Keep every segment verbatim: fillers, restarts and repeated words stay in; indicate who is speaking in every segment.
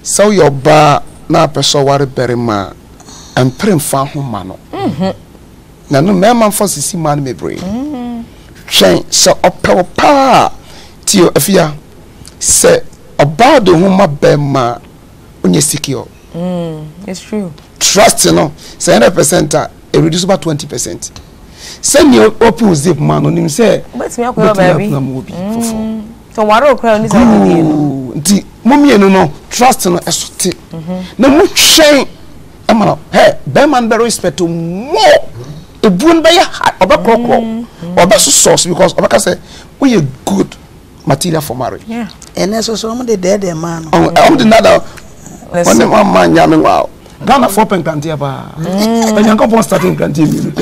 Speaker 1: so your ba na person ware berima empre fa ho ma no mhm na no me man for sisi man me brain mhm twen so opew pa ti afia se about the huma bema onye secure
Speaker 2: mm it's true
Speaker 1: trust you know say one hundred percent a reduce about twenty percent send you open zip man on him say
Speaker 2: but me akwa baby so waro okra ni say
Speaker 1: nti momie no no trust no esote na mu twen amana hey bema no respect mo ebun be ya obekrokro obeso source because obeka say we are good material for marriage.
Speaker 3: Yeah. And that's also some of the dead man.
Speaker 1: Oh, I'm the nada. When the one man yamming wow. Ghana for pen can't hear ba. When you go starting can't hear me.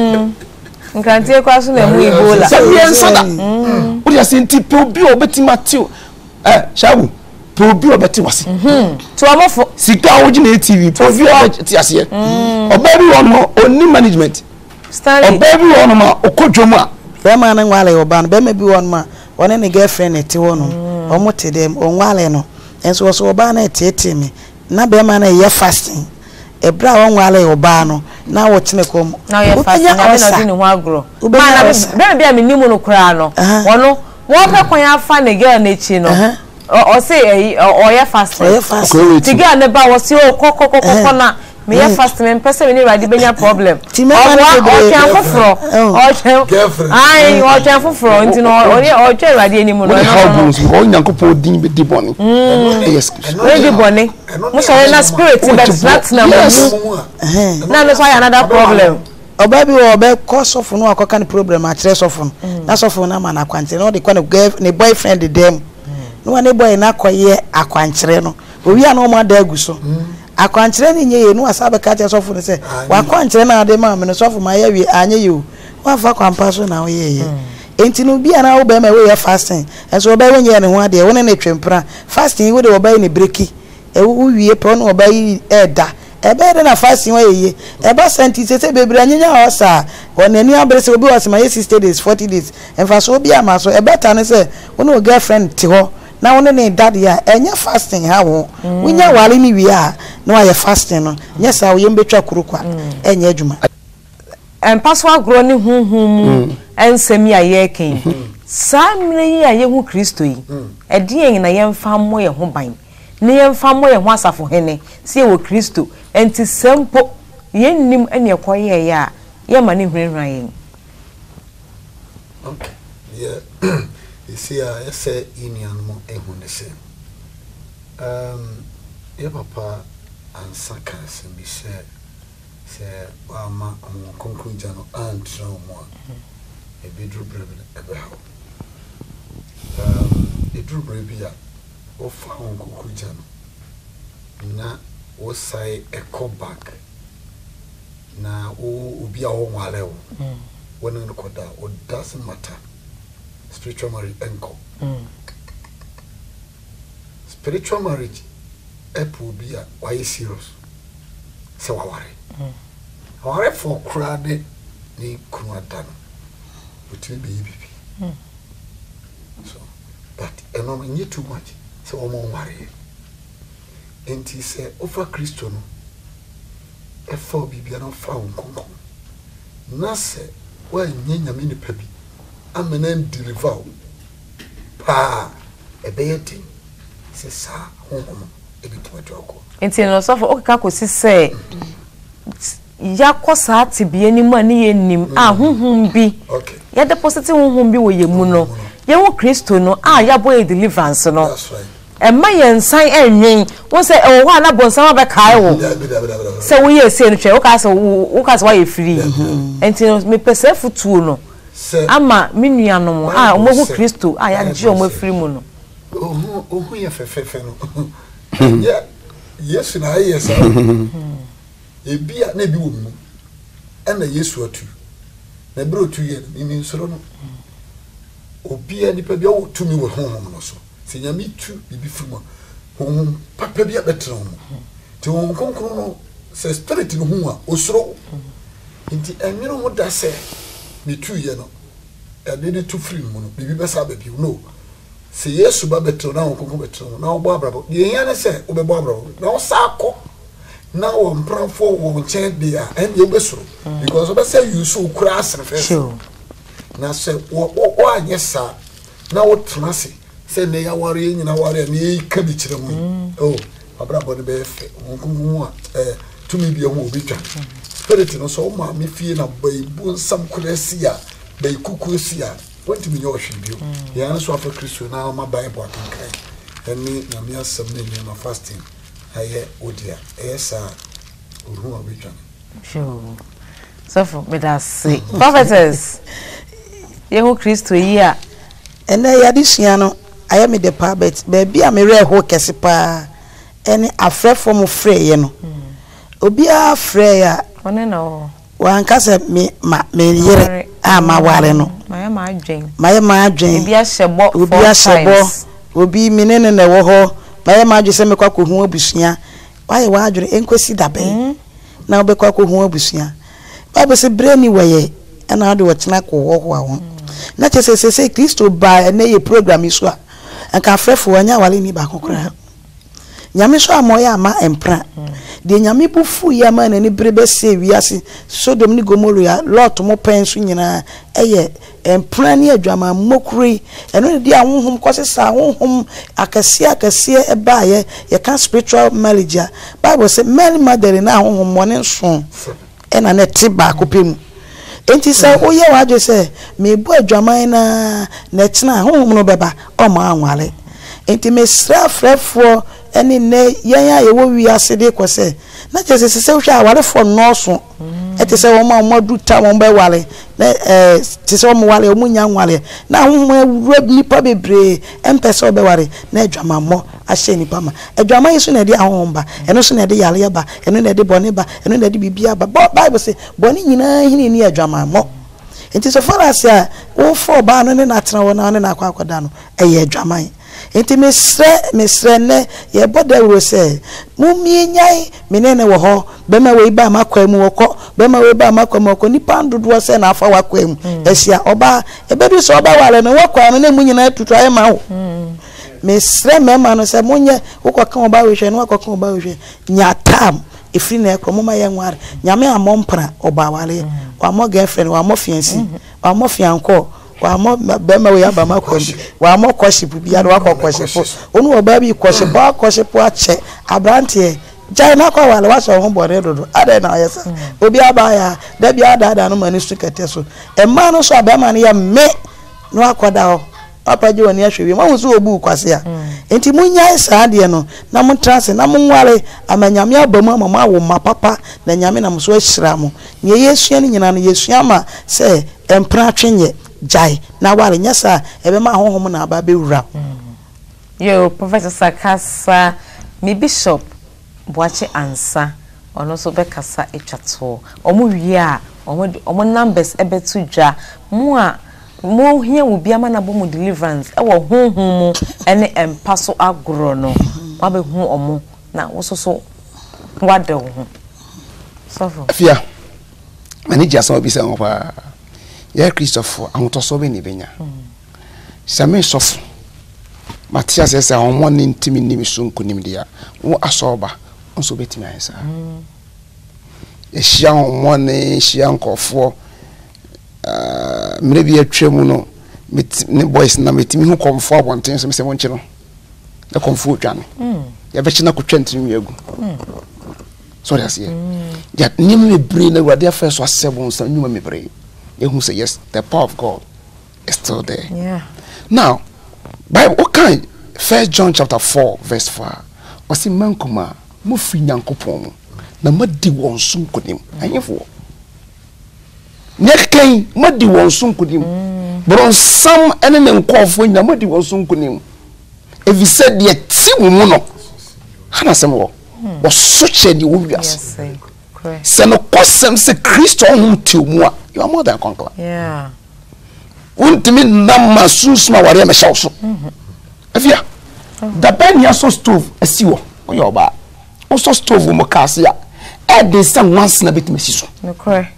Speaker 2: Can't hear question and we go.
Speaker 1: Seven years old. What you saying? Tipo bi obeti Matthew. Eh, shawu. Po bi obeti wasi.
Speaker 2: To am for
Speaker 1: sika original T V. Po bi obeti ase. Obaby one more oni management.
Speaker 2: Stanley.
Speaker 1: Obaby one more okodwomu a.
Speaker 3: Be man na wale oba no be me bi one ma. One and girlfriend ete wono omo te dem onwale no enso so oba na ete me na be ma na ye fasting e bra onwale oba no na wo kine kom
Speaker 2: na ye fasting na be na di ne ho agro ma na be be me nimu no kura no wono wo pe kwan afa ne girl na echi no o say o ye fasting ti girl ne ba wo say o kokokokoko na me ye fasting me pese me ni radi benya problem
Speaker 3: ti me ma
Speaker 2: o kan foforo o kan ai o kan foforo nti no o o twa radi eni mu no
Speaker 1: no o nyankopon din be di boni yes
Speaker 2: we di boni mo so na spirit but not na mu na no so another problem
Speaker 3: obaby wo be cause of no akoka ni problem a kire sofo no na sofo na ma na kwante no de kwa ne boyfriend dem no wa ne boy na akoye akwankire no owi a no ma da aguso akwankire ni nye no asabe ka te sofo ne se wa kwankire na ade ma me no sofo ma ya wi anye yo wa fa kwampa so na wo ye enti no bia na wo be ma we ya fasting enso wo be we nye ne ho ade wo ne ne twempra fasting wo de wo be ne breki e wo wie pro no wo be yi eda e be de na fasting wo ye e ba senti se se bebre anyanya ho sa won ani abre se obi was ma ye sixty days forty days enfa so obi ama so e beta ne se wo no girlfriend ti ho na won ne daddy a enya fasting ha wo wunya wale ni wi a na wa ye fasting no nya sa wo ye mbetwa kurukwa enya adwuma
Speaker 2: en paswa gro ni hunhum ensemi aye ken samre yi aye hu Kristo yi e de na ye mfa mo ye ho ban ne ye mfa mo ye ho asafo hene se wo Kristo enti sempo ye nnim ene ekoye ya ye ma ne hwenhwan ye
Speaker 4: okay yeah you see I say union mo ehu ne se um ye papa ansa kan se bi se se wa ma on conclusion no antra mo e be dru brebe e be ha um e dru brebe ya o fa on conclusion na o sai e come back na o obi a wo nwale wo wona no koda o doesn't matter spiritual marriage enko mm. Spiritual marriage epo bi a why serious se waware mm. Waware for crowd ni kunu adano uti be bibi mm. So but eno nye too much se o mo ware enti se offer Christo no e for bibi na fa nkonko na se wa nyanya me ni pa bi amenen deliver pa ebeyeti se sa honhom ebitwatwako
Speaker 2: enti no so for okaka ko sise ya kosa atibie ni ma ni yenim a honhom bi
Speaker 4: okay
Speaker 2: ya deposit honhom bi wo yemu no ye wo Kristo no a ya boy deliverance no
Speaker 4: that's right
Speaker 2: e ma ye nsan enwen won se e wo na bonsan ba kai wo se wo ye se no twe wo ka se wo ka se wa ye free enti no me pese futuo no ama minuanom a omohu Kristo a ya je omo free mu no
Speaker 4: ohu ohu ye fefefe no ya Yesu na ayesa ebia na bi wo mu ana Yesu atu na bro tu ye ni nsoro no obia ni pa bia wo tumi wo honhom no so se nyame tu bibi fruma honhom papa bia betra mo te honhom konkro no se spirit no hu a osoro nti enwero mo da se ni tu ye no e dey to free mo no bibi be sa ba bi no se yesu ba betro na onkonko betro na obo abrabo de hia ne se obebo abrabo na osako na wo mpranfo wo nchen bia en ye besoro because obe say you so kura asre first na se wo wo anyesa na wo trase se ne ya ware nyina ware ne ka bi kire mu oh abrabo ne be fe onkonko mu a eh tumi bia mu obi twa spirit no so ma me fie na baibu nsam kura sia bai kuku sia want to be your shibio ya na so afa kristo na ma bible akankan eni na me asem ne nyama fasting aye odia esa oru abetwa
Speaker 2: sure so for me that say prophetess yehu kristo yi a
Speaker 3: ene ya disia no aye me de pa bet be bia me re ho kese pa ene afrefo mo frɛ ye no obi a frɛ ya
Speaker 2: one na
Speaker 3: wankasa me ma me yere a ma ware no
Speaker 2: maya ma adwen
Speaker 3: maya ma adwen
Speaker 2: obi a hyebo
Speaker 3: obi a hyebo obi menene na wo ho maya ma adwen se me kwakɔ hu abusua waye wa adwen enkosi dabe na obe kwakɔ hu abusua bible se breni waye na ade wo tena ko wo ho awo na che se se Kristo ba na ye program iso a anka frefo anya wale ni ba kokora nyame so amoya ama empra de nyame bufu ya ma na ni brebe se wiase Sodom ni Gomorrah Lot mo pensu nyina eye empra ni adwama mokuri eno ne dia honhom kosesa honhom akase akase e ba ye ye kan spiritual marriage Bible say many mother na honhom mo ne so e na ne ti ba ko pem enti say oye wa je say me bu adwama na na tena honhom no beba o ma anwale enti me sra frefo eni ne yanya ye wo wi asede ko se na je se se hwa awale fo no so eti se wo ma mo du ta mo be wale na eh ti se wo mo wale o mu nya nwale na ho mo nipa bebre empese o be wale na adwama mo ahye nipa ma adwama yesu na de ahomba eno so na de yale ba eno na de bone ba eno na de bibia ba Bible say bone nyina hini ni adwama mo enti so far as ya wo fo ba no ne na tena wo na ne na akwa akoda no eye adwama enti mesre mesre ne ye boda wuro se mumie nyai menene wo ho bema we ba makwa mu woko bema we ba makwa mu woko nipa ndodo se na afa wakwa mu esia oba ebedu se oba wale no wakwa no ne munyina tutu aye ma ho mesre mema no se munye wokoka oba wehwe no wakoka oba wehwe nyatam efiri na ekro mama ye nware nyame amompra oba wale wa mo girlfriend wa mo fiancé wa mo fianko wa mo bema we aba makwa wa mo worship bia no akọ worship onu oba bi worship ba worship ache abrante jai na kwa wale wa so ho bore dodo ada na yesa obi aba ya da bia ada ada no mani su kete so e ma no so abema no ya me no akoda ho papa je woni ahwe ma wuso obu kwase a enti munya isa ade no na mu transe na mu nware amanyame abamu amama wo ma papa na nyame na muso ahira mu ne yesu ne nyina no yesu ama se empra atwenye jai na wale nyasa ebe ma honhom na aba be wura
Speaker 2: yo Professor Sakasa mi bishop Boache Ansa ono so be kasa etwato omo wie a omo omo numbers ebe to dwa mu a mo hia wo bia ma na bo mu deliverance e wo honhom mu ene empaso agro no wa be hu omo na wo so so wade wo ho sofo
Speaker 1: afia manager so bi se on pa ya Christopher ahotoso be ni benya same sofo Matias ese ahomon ni ntimi ni misunku ni dia wo asoba onso betimi ayesa e hia ahomon ni hia nkofo ah mire bi atwemu no ne boys na metimi hu komfo abonten so me se wonche no e komfo twane mm ya be china kotwa ntimi egu mm sorry asie ya nyim me bre na wade afa so asebon sa nyuma me bre you say yes, the power of God is still there.
Speaker 2: Yeah.
Speaker 1: Now, Bible okay, First John chapter four, verse four. Wasi mankuma mufi nyankopon na madi wonsun kunim. Anyefo. Nekai madi wonsun kunim. Bron sam ene ne nkofo nya madi wonsun kunim. If you said ye ti wo mu no. Hana sem wo. Wo so che di wo wiase.
Speaker 2: Yes. Correct.
Speaker 1: Se no kosem se Kristo hu ti mu a you are more than conqueror.
Speaker 2: Yeah.
Speaker 1: Untimi namma susuma ware me shaw so. Afia. Da ben ya so stove asiwo. Oyo oba. O so stove mo kase ya. E de se once na betime siso.
Speaker 2: No correct.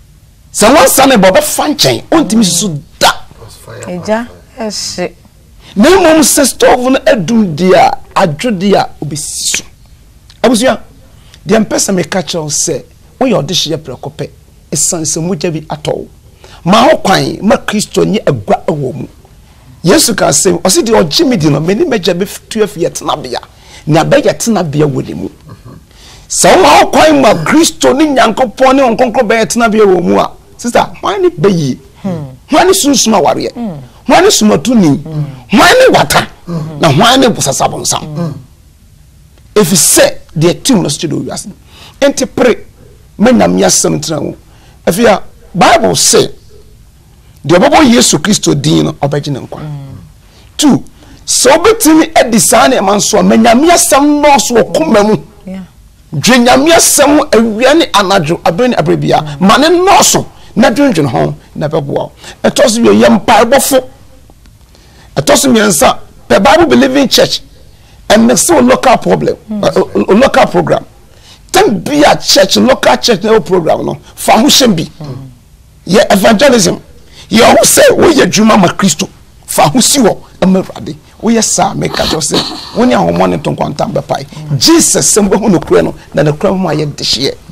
Speaker 1: Se once na bo be fanchen, untimi siso da.
Speaker 2: Eja, eshi.
Speaker 1: na mmom se stove no adum dia adwodia obesiso abusia de empesa me catch on say wo ye odehye prekope esanse mogya bi atɔ ma ho kwan ma Kristo nye agua ewo mu Yesu ka say o se de ogime di no meni megya be tu afie tena bia na be ye tena bia wole mu so ma ho kwan ma Kristo ni Nyankopɔn ne onkonkro be ye tena bia wo mu a sister why ni be yi why ni sunsuma ware why ni sumatuni why ni wata na why ni busasabonsam if you say the team no studio wiase enti pre menam yasem trawo afia Bible say the Bible Yesu Kristo din no obegine nkwa two so betimi edisane manso menam yasem no so komam yeah dwenyam yasem awia ne anadwo abeni abrebia mane no so na dwendwen ho na beboa etos bi yem paibofo etos miensa the Bible believing church and next to a local problem, mm. a, a local program. Then be a church, local church no program no. Fahushim be, yeah evangelism. You always say we ye Juma ma Christo. Fahusiwo emeradi. We ye sa make a just say when you are money to quantum by Jesus. Some who no creno na the crime my ye this year.